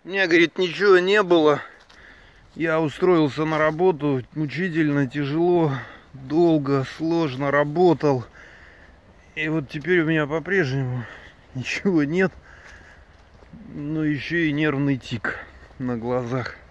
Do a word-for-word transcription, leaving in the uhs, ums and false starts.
У меня, говорит, ничего не было. Я устроился на работу, мучительно, тяжело, долго, сложно работал. И вот теперь у меня по-прежнему ничего нет. Но еще и нервный тик на глазах.